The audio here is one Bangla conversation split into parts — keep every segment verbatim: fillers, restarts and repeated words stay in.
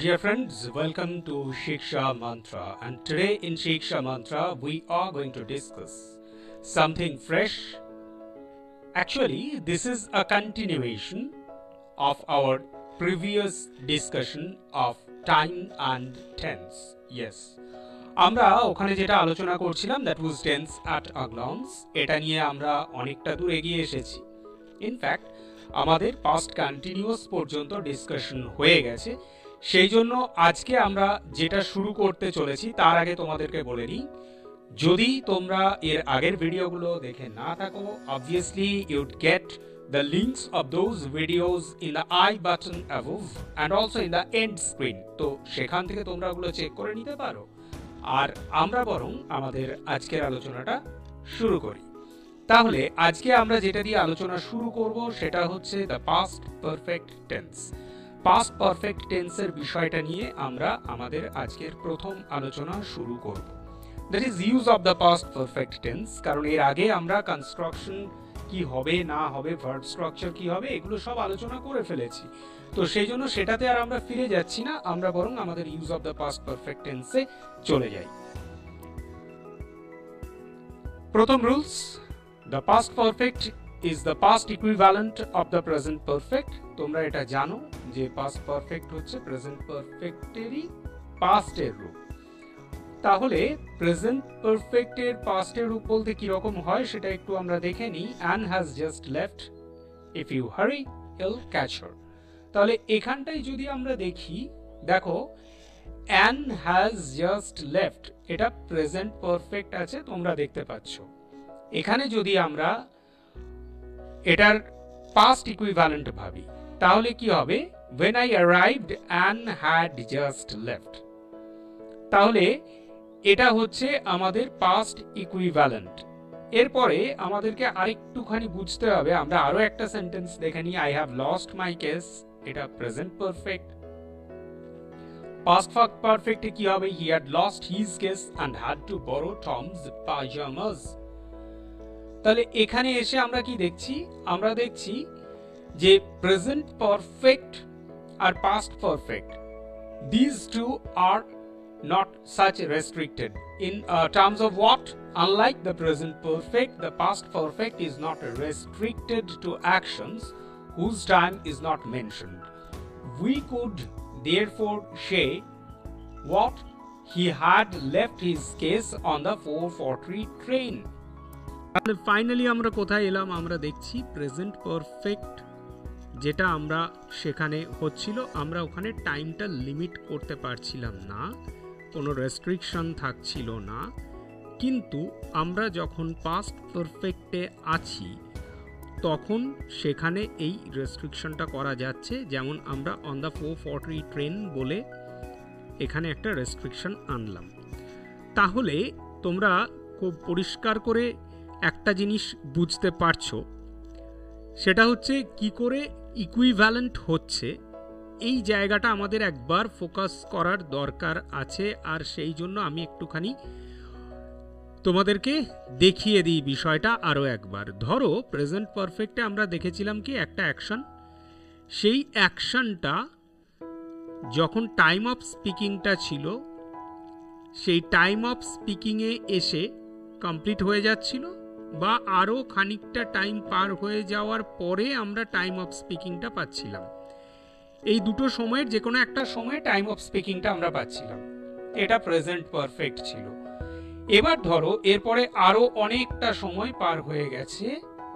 Dear friends, welcome to Shiksha Mantra, and today in Shiksha Mantra we are going to discuss something fresh. Actually, this is a continuation of our previous discussion of time and tense. Yes, আমরা ওখানে যেটা আলোচনা করছিলাম that was tense at a glance, এটা নিয়ে আমরা অনেকটা দূর এগিয়ে এসেছি। ইনফ্যাক্ট আমাদের past continuous পর্যন্ত ডিসকাশন হয়ে গেছে। সেই জন্য আজকে আমরা যেটা শুরু করতে চলেছি তার আগে তোমাদেরকে বলে নিই, যদি তোমরা এর আগের ভিডিওগুলো দেখে না থাকো, obviously you'd get the links of those videos in the I button above and also in the end screen, তো সেখান থেকে তোমরা ওগুলো চেক করে নিতে পারো। আর আমরা বরং আমাদের আজকের আলোচনাটা শুরু করি। তাহলে আজকে আমরা যেটা দিয়ে আলোচনা শুরু করব সেটা হচ্ছে the past perfect tense। past perfect tense এর বিষয়টা নিয়ে আমরা আমাদের আজকের প্রথম আলোচনা শুরু করব। that is use of the past perfect tense, কারণ এর আগে আমরা কনস্ট্রাকশন কি হবে না হবে, ভার্ব স্ট্রাকচার কি হবে, এগুলো সব আলোচনা করে ফেলেছি। তো সেই জন্য সেটাতে আর আমরা ফিরে যাচ্ছি না, আমরা বরং আমাদের use of the past perfect টেন্সে চলে যাই। প্রথম rules, the past perfect is the past equivalent of the present perfect। তোমরা এটা জানো যে past perfect হচ্ছে present perfect এরই past এর রূপ। তাহলে present perfect এর past এর রূপ বলতে কি রকম হয় সেটা একটু আমরা দেখে নিই। Anne has just left, if you hurry he'll catch her। তাহলে এখানটাই যদি আমরা দেখি, দেখো Anne has just left, এটা present perfect আছে, তোমরা দেখতে পাচ্ছ। এখানে যদি আমরা এটার past equivalent ভাবি তাহলে কি হবে, when I arrived Anne had just left। তাহলে এটা হচ্ছে আমাদের past equivalent। এরপরে আমাদেরকে আরেকটুখানি বুঝতে হবে, আমরা আরো একটা সেন্টেন্স দেখে নিই। I have lost my case, এটা present perfect। past perfect এ কি হবে, he had lost his case and had to borrow Tom's pajamas। তাহলে এখানে এসে আমরা কি দেখছি, আমরা দেখছি যে প্রেজেন্ট পারফেক্ট আর past perfect, these two are not such restricted in uh, terms of what, unlike the present perfect, the past perfect is not restricted to actions whose time is not mentioned। We could therefore say what, he had left his case on the four forty train। তাহলে ফাইনালি আমরা কোথায় এলাম, আমরা দেখছি প্রেজেন্ট পারফেক্ট যেটা আমরা সেখানে হচ্ছিল, আমরা ওখানে টাইমটা লিমিট করতে পারছিলাম না, কোনো রেস্ট্রিকশন থাকছিল না। কিন্তু আমরা যখন পাস্ট পারফেক্টে আছি তখন সেখানে এই রেস্ট্রিকশনটা করা যাচ্ছে, যেমন আমরা on the four forty train বলে এখানে একটা রেস্ট্রিকশন আনলাম। তাহলে তোমরা খুব পরিষ্কার করে একটা জিনিস বুঝতে পারছো, সেটা হচ্ছে কি করে ইকুইভ্যালেন্ট হচ্ছে। এই জায়গাটা আমাদের একবার ফোকাস করার দরকার আছে, আর সেই জন্য আমি একটুখানি তোমাদেরকে দেখিয়ে দিই বিষয়টা আরও একবার। ধরো প্রেজেন্ট পারফেক্টে আমরা দেখেছিলাম কি একটা অ্যাকশন, সেই অ্যাকশনটা যখন টাইম অফ স্পিকিংটা ছিল সেই টাইম অফ স্পিকিংয়ে এসে কমপ্লিট হয়ে যাচ্ছিল, বা আরও খানিকটা টাইম পার হয়ে যাওয়ার পরে আমরা টাইম অফ স্পিকিংটা পাচ্ছিলাম। এই দুটো সময়ের যে কোনো একটা সময়ে টাইম অফ স্পিকিংটা আমরা পাচ্ছিলাম, এটা প্রেজেন্ট পারফেক্ট ছিল। এবার ধরো এরপরে আরো অনেকটা সময় পার হয়ে গেছে,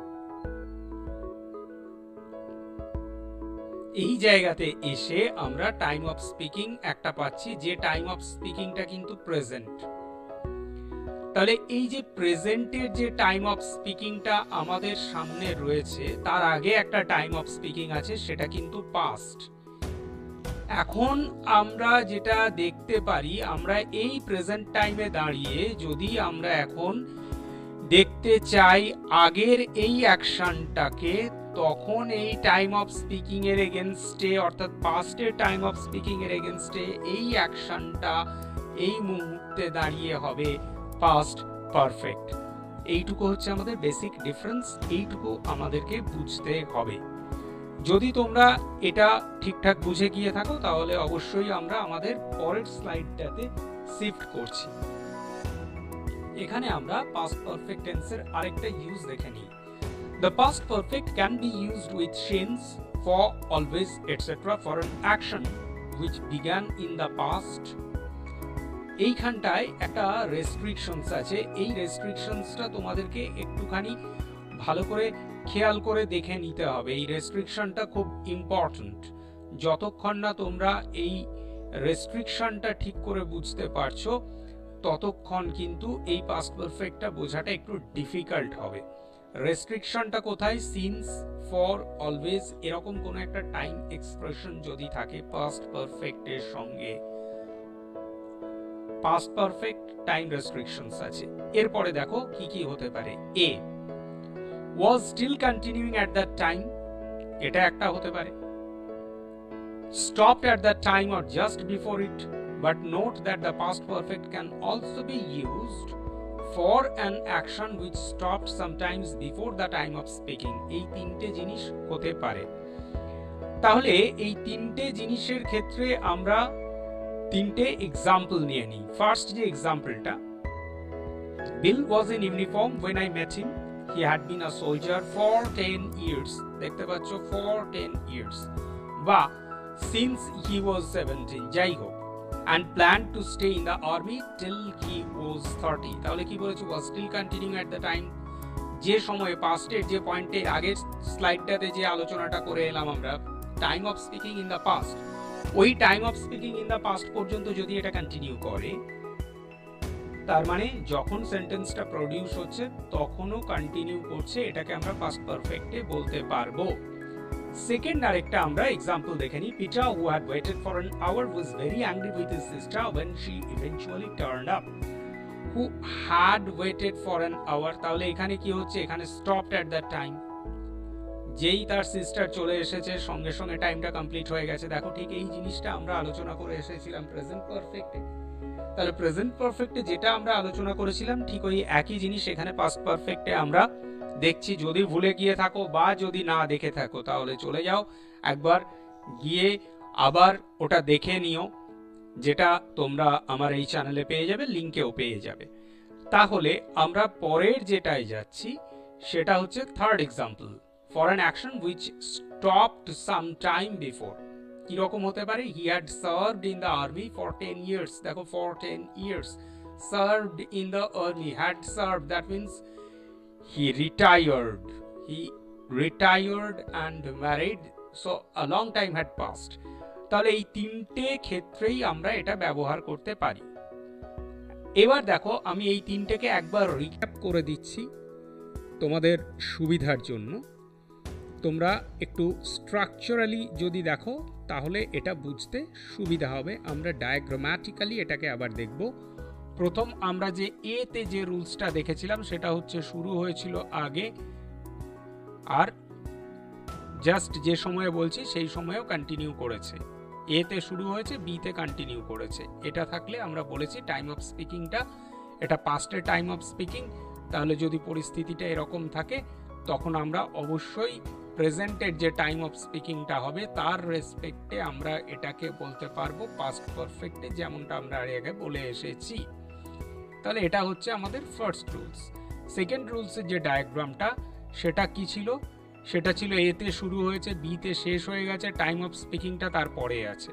এই জায়গাতে এসে আমরা টাইম অফ স্পিকিং একটা পাচ্ছি, যে টাইম অফ স্পিকিংটা কিন্তু প্রেজেন্ট। তাহলে এই যে প্রেজেন্টের যে টাইম অফ স্পিকিংটা আমাদের সামনে রয়েছে, তার আগে একটা টাইম অফ স্পিকিং আছে, সেটা কিন্তু পাস্ট। এখন আমরা যেটা দেখতে পারি, আমরা এই প্রেজেন্ট টাইমে দাঁড়িয়ে যদি আমরা এখন দেখতে চাই আগের এই অ্যাকশনটাকে, তখন এই টাইম অফ স্পিকিং এর এগেনস্টে, অর্থাৎ পাস্টের টাইম অফ স্পিকিং এর এগেনস্টে এই অ্যাকশনটা এই মুহূর্তে দাঁড়িয়ে হবে পাস্ট পারফেক্ট। এইটুকু হচ্ছে আমাদের বেসিক ডিফারেন্স, এইটুকু আমাদেরকে বুঝতে হবে। যদি তোমরা এটা ঠিকঠাক বুঝে গিয়ে থাকো তাহলে অবশ্যই আমরা আমাদের পরের স্লাইডটাতে শিফট করছি। এখানে আমরা পাস্ট পারফেক্ট টেন্সের আরেকটা ইউজ দেখে নিই। The past perfect can be used with since, for, always, et cetera for an action which began in the past. এইখানটায় একটা রেস্ট্রিকশনস আছে, এই রেস্ট্রিকশনসটা তোমাদেরকে একটুখানি ভালো করে খেয়াল করে দেখে নিতে হবে। এই রেস্ট্রিকশনটা খুব ইম্পর্ট্যান্ট। যতক্ষণ না তোমরা এই রেস্ট্রিকশনটা ঠিক করে বুঝতে পারছো ততক্ষণ কিন্তু এই পাস্ট পারফেক্টটা বোঝাটা একটু ডিফিকাল্ট হবে। রেস্ট্রিকশনটা কোথায়? সিন্স, ফর, অলওয়েজ এরকম কোন একটা টাইম এক্সপ্রেশন যদি থাকে পাস্ট পারফেক্টের সঙ্গে, পাস্ট পারফেক্ট টাইম রেস্ট্রিকশনস আছে। এরপরে দেখো কি কি হতে পারে। এ was still continuing at that time, এটা একটা হতে পারে। stopped at that time or just before it, but note that the past perfect can also be used for an action which stopped sometimes before the time of speaking. এই তিনটে জিনিস হতে পারে। তাহলে এই তিনটে জিনিসের ক্ষেত্রে আমরা তিনটে এক্সাম্পল নিয়ে নিই। ফার্স্ট যে এক্সাম্পলটা, Bill was in uniform when I met him. He had been a soldier for ten years. দেখতে পাচ্ছ for ten years বা since he was seventeen, যাই হোক, and planned to stay in the army till he was thirty. তাহলে কি বলেছে? was still continuing at the time। যে সময়ে পাস্টের যে পয়েন্টে আগের স্লাইডটাতে যে আলোচনাটা করে এলাম আমরা, time of speaking in the past, ওই time of speaking in the past পর্যন্ত যদি এটা কন্টিনিউ করে তার মানে যখন সেন্টেন্সটা প্রডিউস হচ্ছে তখনও কন্টিনিউ করছে, এটাকে আমরা পাস্ট পারফেক্টে বলতে পারবো। সেকেন্ড আরেকটা আমরা এক্সাম্পল দেখে নিই। Peter, who had waited for an hour, was very angry with his sister when she eventually turned up. Who had waited for an hour, তাহলে এখানে কি হচ্ছে? এখানে stopped at that time। যেই তার সিস্টার চলে এসেছে সঙ্গে সঙ্গে টাইমটা কমপ্লিট হয়ে গেছে। দেখো ঠিক এই জিনিসটা আমরা আলোচনা করে এসেছিলাম প্রেজেন্ট পারফেক্টে। তাহলে প্রেজেন্ট পারফেক্টে যেটা আমরা আলোচনা করেছিলাম ঠিক ওই একই জিনিস এখানে পাস্ট পারফেক্টে আমরা দেখছি। যদি ভুলে গিয়ে থাকো বা যদি না দেখে থাকো তাহলে চলে যাও একবার গিয়ে আবার ওটা দেখে নিও, যেটা তোমরা আমার এই চ্যানেলে পেয়ে যাবে, লিংকেও পেয়ে যাবে। তাহলে আমরা পরের যেটাই যাচ্ছি সেটা হচ্ছে third example, for an action which stopped some time before. কি রকম হতে পারে? He had served in the army for ten years. দেখো for ten years, served in the army, had served, that means he retired, he retired and married, so a long time had passed. তাহলে এই তিনটে ক্ষেত্রেই আমরা এটা ব্যবহার করতে পারি। এবার দেখো আমি এই তিনটেকে একবার রিক্যাপ করে দিচ্ছি তোমাদের সুবিধার জন্য। তোমরা একটু স্ট্রাকচারালি যদি দেখো তাহলে এটা বুঝতে সুবিধা হবে। আমরা ডায়াগ্রাম্যাটিক্যালি এটাকে আবার দেখব। প্রথম আমরা যে এ তে যে রুলসটা দেখেছিলাম সেটা হচ্ছে শুরু হয়েছিল আগে, আর জাস্ট যে সময়ে বলছি সেই সময়েও কন্টিনিউ করেছে। এ তে শুরু হয়েছে, বি তে কন্টিনিউ করেছে। এটা থাকলে আমরা বলেছি টাইম অফ স্পিকিংটা এটা পাস্টের টাইম অফ স্পিকিং। তাহলে যদি পরিস্থিতিটা এরকম থাকে তখন আমরা অবশ্যই প্রেজেন্টের যে টাইম অফ স্পিকিংটা হবে তার রেসপেক্টে আমরা এটাকে বলতে পারবো পাস্ট পারফেক্টে, যেমনটা আমরা আগে বলে এসেছি। তাহলে এটা হচ্ছে আমাদের ফার্স্ট রুলস। সেকেন্ড রুলসের যে ডায়াগ্রামটা সেটা কি ছিল? সেটা ছিল এ তে শুরু হয়েছে, বি তে শেষ হয়ে গেছে, টাইম অফ স্পিকিংটা তারপরে আছে,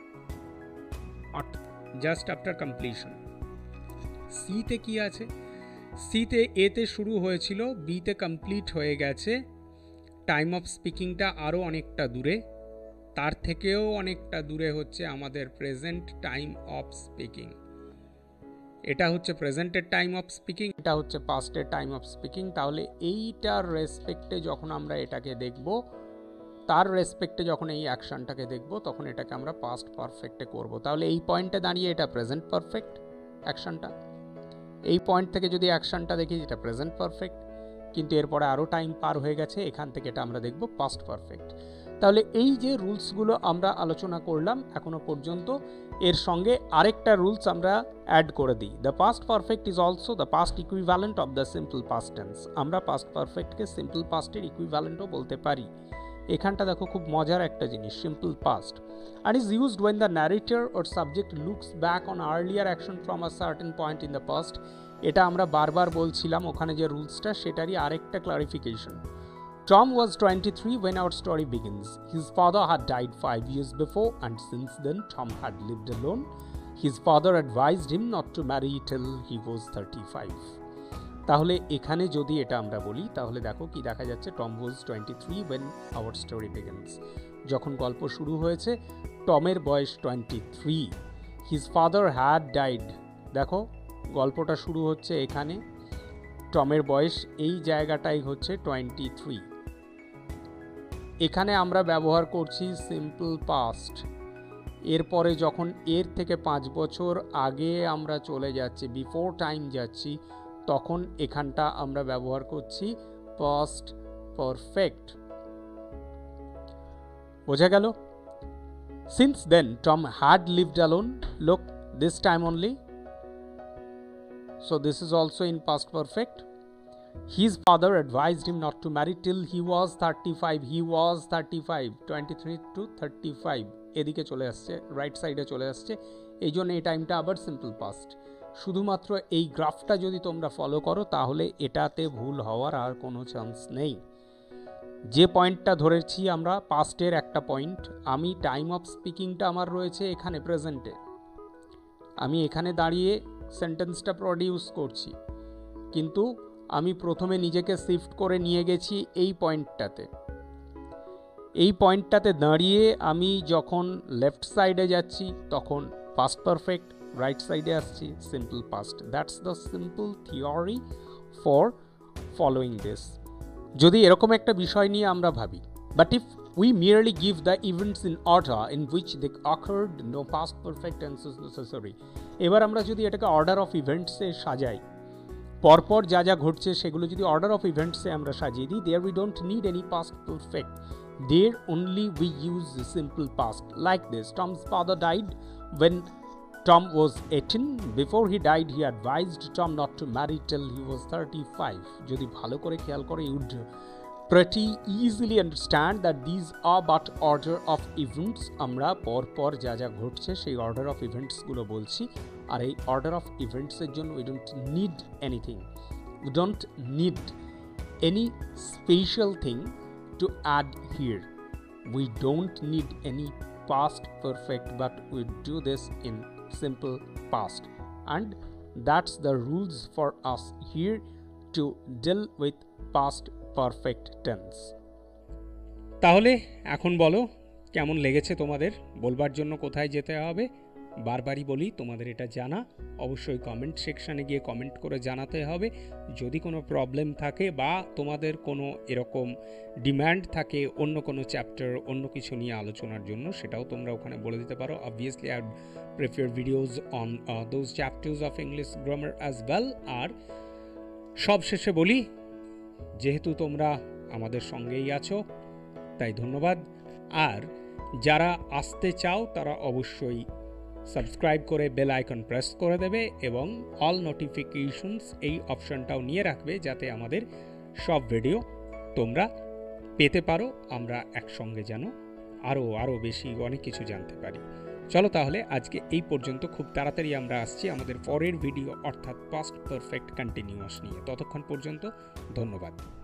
জাস্ট আফটার কমপ্লিশন। সি তে কি আছে? সি তে এ তে শুরু হয়েছিল, বি তে কমপ্লিট হয়ে গেছে, টাইম অফ স্পিকিংটা আরও অনেকটা দূরে, তার থেকেও অনেকটা দূরে হচ্ছে আমাদের প্রেজেন্ট টাইম অফ স্পিকিং। এটা হচ্ছে প্রেজেন্টের টাইম অফ স্পিকিং, এটা হচ্ছে পাস্টের টাইম অফ স্পিকিং। তাহলে এইটার রেসপেক্টে যখন আমরা এটাকে দেখব, তার রেসপেক্টে যখন এই অ্যাকশনটাকে দেখব তখন এটাকে আমরা পাস্ট পারফেক্টে করব। তাহলে এই পয়েন্টে দাঁড়িয়ে এটা প্রেজেন্ট পারফেক্ট অ্যাকশনটা, এই পয়েন্ট থেকে যদি অ্যাকশনটা দেখি এটা প্রেজেন্ট পারফেক্ট, কিন্তু এরপরে আরও টাইম পার হয়ে গেছে, এখান থেকে এটা আমরা দেখব পাস্ট পারফেক্ট। তাহলে এই যে রুলসগুলো আমরা আলোচনা করলাম এখনো পর্যন্ত, এর সঙ্গে আরেকটা রুলস আমরা অ্যাড করে দিই। The past perfect is also the past equivalent of the simple past tense. আমরা পাস্ট পারফেক্টকে সিম্পল পাস্টের ইকুইভ্যালেন্টও বলতে পারি। এখানটা দেখো খুব মজার একটা জিনিস, simple past, and is used when the narrator or subject looks back on earlier action from a certain point in the past. এটা আমরা বারবার বলছিলাম, ওখানে যে রুলসটা সেটারই আরেকটা clarification. Tom was twenty-three when our story begins. His father had died five years before, and since then Tom had lived alone. His father advised him not to marry till he was thirty-five. তাহলে এখানে যদি এটা আমরা বলি তাহলে দেখো কি দেখা যাচ্ছে, Tom was twenty three when our story begins, যখন গল্প শুরু হয়েছে টমের বয়স twenty three. His father had died, দেখো গল্পটা শুরু হচ্ছে এখানে, টমের বয়স এই জায়গাটাই হচ্ছে টোয়েন্টি থ্রি। এখানে আমরা ব্যবহার করছি সিম্পল পাস্ট। এরপরে যখন এর থেকে পাঁচ বছর আগে আমরা চলে যাচ্ছি, বিফোর টাইম যাচ্ছি, তখন এখানটা আমরা ব্যবহার করছি পাস্ট পারফেক্ট। বোঝা গেল? Since then Tom had lived alone, look this time only, so this is also in past perfect. His father advised him not to marry till he was thirty-five. He was thirty-five, twenty-three to thirty-five এদিকে চলে আসছে, রাইট সাইডে চলে আসছে, এই জন্য এই টাইমটা আবার সিম্পল পাস্ট। শুধুমাত্র এই গ্রাফটা যদি তোমরা ফলো করো তাহলে এটাতে ভুল হওয়ার আর কোনো চান্স নেই। যে পয়েন্টটা ধরেছি আমরা পাস্টের একটা পয়েন্ট, আমি টাইম অফ স্পিকিংটা আমার রয়েছে এখানে প্রেজেন্টে, আমি এখানে দাঁড়িয়ে সেন্টেন্সটা প্রডিউস করছি, কিন্তু আমি প্রথমে নিজেকে শিফট করে নিয়ে গেছি এই পয়েন্টটাতে। এই পয়েন্টটাতে দাঁড়িয়ে আমি যখন লেফট সাইডে যাচ্ছি তখন পাস্ট পারফেক্ট, রাইট সাইডে আসছি simple past. That's the simple theory for following this. যদি এরকম একটা বিষয় নিয়ে আমরা ভাবি, but if we merely give the events in order in which they occurred, no past perfect tense is necessary. এবার আমরা যদি এটাকে অর্ডার অফ ইভেন্টসে সাজাই, পরপর যা যা ঘটছে সেগুলো যদি অর্ডার অফ ইভেন্টসে আমরা সাজিয়ে দিই, there we don't need any past perfect. There only we use the simple past like this. Tom's father died when Tom was eighteen. Before he died, he advised Tom not to marry till he was thirty-five. যদি ভালো করে খেয়াল করে you would pretty easily understand that these are but order of events. আমরা পরপর যা যা ঘটছে সেই অর্ডার অফ ইভেন্টসগুলো বলছি, আর এই অর্ডার অফ ইভেন্টসের জন্য we don't need anything. We don't need any special thing to add here. We don't need any past perfect, but we do this in simple past, and that's the rules for us here to deal with past perfect tense. তাহলে এখন বলো কেমন লেগেছে তোমাদের, বলবার জন্য কোথায় যেতে হবে? বারবারই বলি তোমাদের এটা জানা, অবশ্যই কমেন্ট সেকশানে গিয়ে কমেন্ট করে জানাতে হবে। যদি কোনো প্রবলেম থাকে বা তোমাদের কোনো এরকম ডিম্যান্ড থাকে অন্য কোনো চ্যাপ্টার, অন্য কিছু নিয়ে আলোচনার জন্য, সেটাও তোমরা ওখানে বলে দিতে পারো। Obviously I prefer videos on those chapters of English grammar as well. আর সব শেষে বলি, যেহেতু তোমরা আমাদের সঙ্গেই আছো তাই ধন্যবাদ। আর যারা আসতে চাও তারা অবশ্যই সাবস্ক্রাইব করে বেল আইকন প্রেস করে দেবে এবং অল নোটিফিকেশনস এই অপশনটাও নিয়ে রাখবে, যাতে আমাদের সব ভিডিও তোমরা পেতে পারো, আমরা একসঙ্গে যেন আরও আরও বেশি অনেক কিছু জানতে পারি। চলো তাহলে আজকে এই পর্যন্ত, খুব তাড়াতাড়ি আমরা আসছি আমাদের পরের ভিডিও অর্থাৎ পাস্ট পারফেক্ট কন্টিনিউয়াস নিয়ে। ততক্ষণ পর্যন্ত ধন্যবাদ।